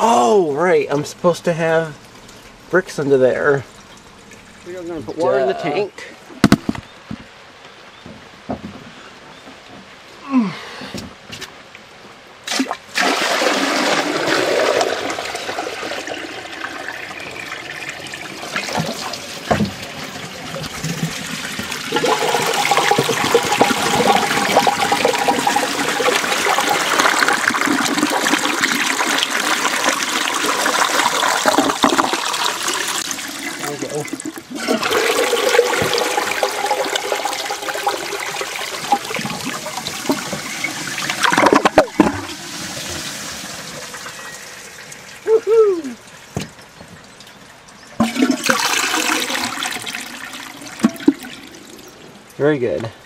Oh, right. I'm supposed to have bricks under there. We're going to put water in the tank. Very good.